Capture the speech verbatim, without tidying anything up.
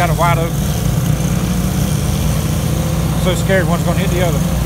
got it wide open. So scared one's gonna hit the other.